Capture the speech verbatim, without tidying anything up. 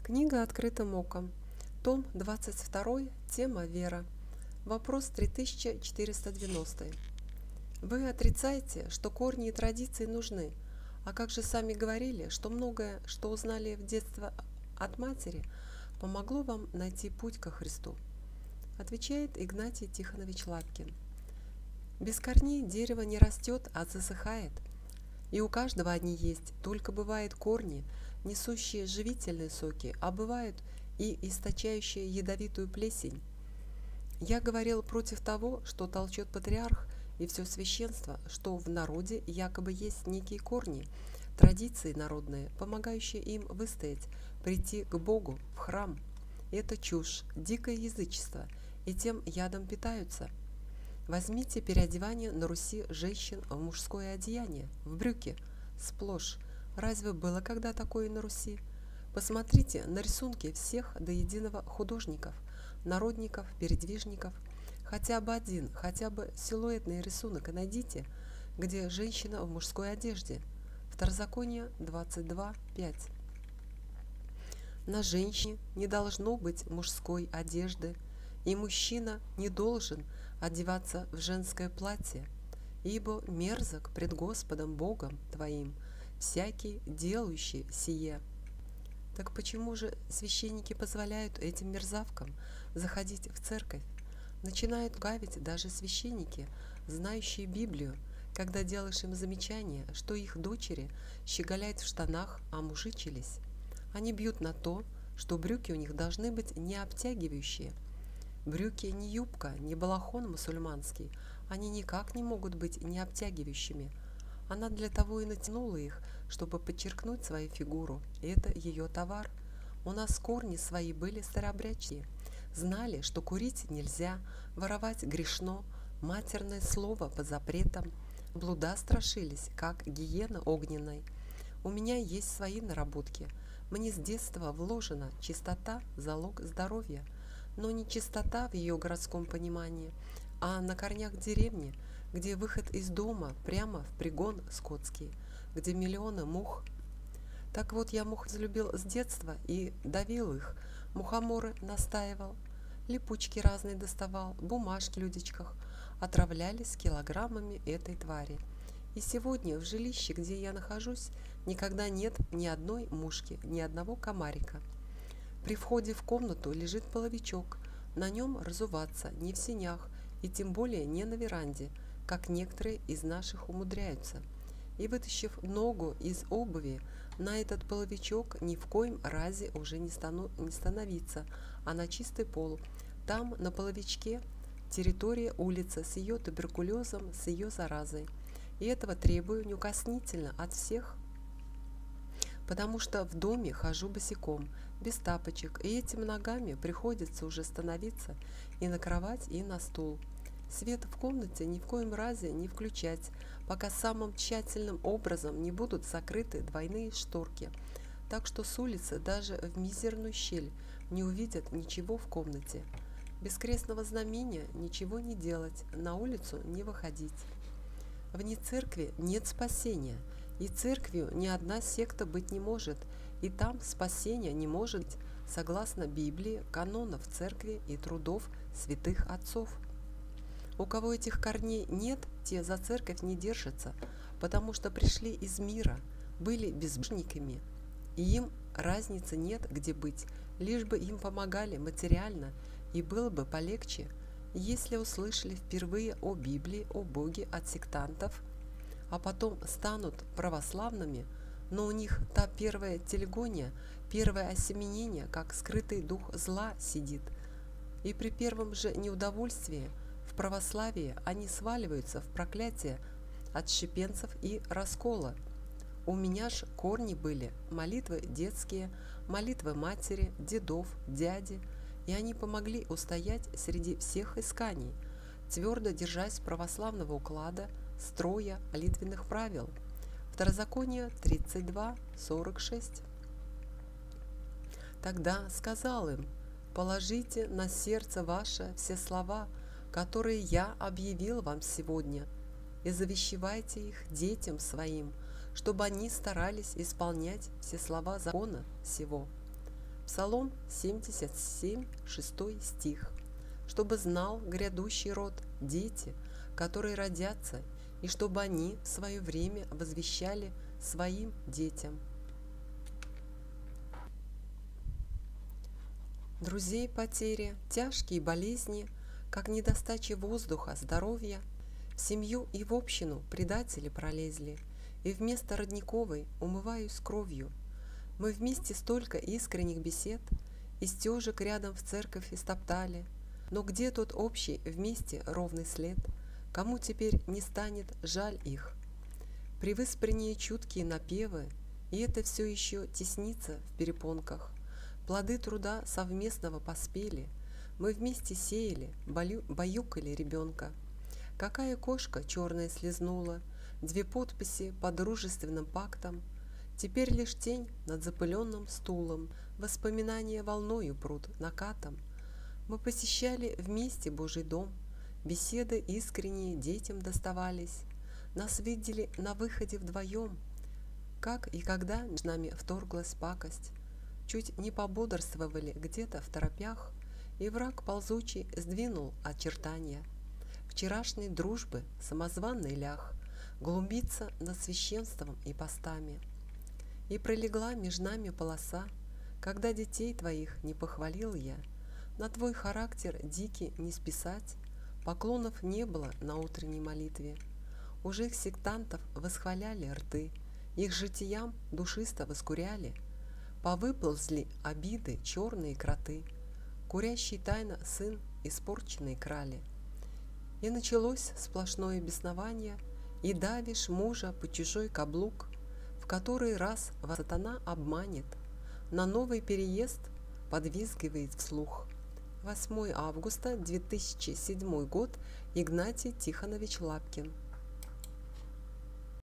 Книга «Открытым оком». Том двадцать два. Тема «Вера». Вопрос три тысячи четыреста девяносто. Вы отрицаете, что корни и традиции нужны, а как же сами говорили, что многое, что узнали в детстве от матери, помогло вам найти путь ко Христу? Отвечает Игнатий Тихонович Лапкин. Без корней дерево не растет, а засыхает. И у каждого они есть, только бывают корни, несущие живительные соки, а бывают и источающие ядовитую плесень. Я говорил против того, что толчет патриарх и все священство, что в народе якобы есть некие корни, традиции народные, помогающие им выстоять, прийти к Богу, в храм. Это чушь, дикое язычество, и тем ядом питаются. Возьмите переодевание на Руси женщин в мужское одеяние, в брюки, сплошь. Разве было когда такое на Руси? Посмотрите на рисунки всех до единого художников, народников, передвижников. Хотя бы один, хотя бы силуэтный рисунок и найдите, где женщина в мужской одежде. Второзаконие двадцать два пять. На женщине не должно быть мужской одежды, и мужчина не должен одеваться в женское платье, ибо мерзок пред Господом Богом твоим всякий, делающий сие. Так почему же священники позволяют этим мерзавкам заходить в церковь? Начинают гавить даже священники, знающие Библию, когда делаешь им замечание, что их дочери щеголяют в штанах, а мужичились. Они бьют на то, что брюки у них должны быть не обтягивающие. Брюки не юбка, не балахон мусульманский, они никак не могут быть не обтягивающими. Она для того и натянула их, чтобы подчеркнуть свою фигуру. Это ее товар. У нас корни свои были старообрядчие. Знали, что курить нельзя, воровать грешно, матерное слово под запретом. Блуда страшились, как гиена огненной. У меня есть свои наработки. Мне с детства вложена чистота – залог здоровья. Но не чистота в ее городском понимании, а на корнях деревни, где выход из дома прямо в пригон скотский, где миллионы мух. Так вот, я мух залюбил с детства и давил их, мухоморы настаивал, липучки разные доставал, бумажки в людичках, отравлялись килограммами этой твари. И сегодня в жилище, где я нахожусь, никогда нет ни одной мушки, ни одного комарика. При входе в комнату лежит половичок, на нем разуваться не в сенях и тем более не на веранде, как некоторые из наших умудряются. И вытащив ногу из обуви, на этот половичок ни в коем разе уже не, стану, не становиться, а на чистый пол. Там, на половичке, территория улицы с ее туберкулезом, с ее заразой. И этого требую неукоснительно от всех, потому что в доме хожу босиком, без тапочек, и этими ногами приходится уже становиться и на кровать, и на стул. Свет в комнате ни в коем разе не включать, пока самым тщательным образом не будут закрыты двойные шторки, так что с улицы даже в мизерную щель не увидят ничего в комнате. Без крестного знамения ничего не делать, на улицу не выходить. Вне церкви нет спасения, и церковью ни одна секта быть не может, и там спасения не может, согласно Библии, канонов церкви и трудов святых отцов. У кого этих корней нет, те за церковь не держатся, потому что пришли из мира, были безбожниками, и им разницы нет, где быть, лишь бы им помогали материально, и было бы полегче, если услышали впервые о Библии, о Боге от сектантов, а потом станут православными, но у них та первая телегония, первое осеменение, как скрытый дух зла сидит. И при первом же неудовольствии в православии они сваливаются в проклятие отщепенцев и раскола. У меня ж корни были, молитвы детские, молитвы матери, дедов, дяди, и они помогли устоять среди всех исканий, твердо держась православного уклада, строя молитвенных правил. Второзаконие тридцать два сорок шесть. Тогда сказал им: положите на сердце ваше все слова, которые я объявил вам сегодня, и завещевайте их детям своим, чтобы они старались исполнять все слова закона сего. Псалом семьдесят семь, шестой стих. «Чтобы знал грядущий род, дети, которые родятся, и чтобы они в свое время возвещали своим детям». Друзей потери, тяжкие болезни, как недостача воздуха, здоровья, в семью и в общину предатели пролезли, и вместо родниковой умываюсь кровью. Мы вместе столько искренних бесед, и стежек рядом в церковь истоптали, но где тот общий вместе ровный след, кому теперь не станет жаль их? Привыспренние чуткие напевы, и это все еще теснится в перепонках. Плоды труда совместного поспели, мы вместе сеяли, болю, баюкали ребенка. Какая кошка черная слезнула, две подписи под дружественным пактом, теперь лишь тень над запыленным стулом, воспоминания волною прут накатом. Мы посещали вместе Божий дом, беседы искренние детям доставались, нас видели на выходе вдвоем, как и когда между нами вторглась пакость. Чуть не пободрствовали где-то в торопях, и враг ползучий сдвинул очертания. Вчерашней дружбы самозванный лях глумится над священством и постами. И пролегла между нами полоса, когда детей твоих не похвалил я. На твой характер дикий не списать, поклонов не было на утренней молитве. Уже их сектантов восхваляли рты, их житиям душисто воскуряли. Повыползли обиды черные кроты, курящий тайно сын испорченной крали. И началось сплошное беснование, и давишь мужа по чужой каблук, в который раз вас сатана обманет, на новый переезд подвизгивает вслух. восьмое августа две тысячи седьмой год. Игнатий Тихонович Лапкин.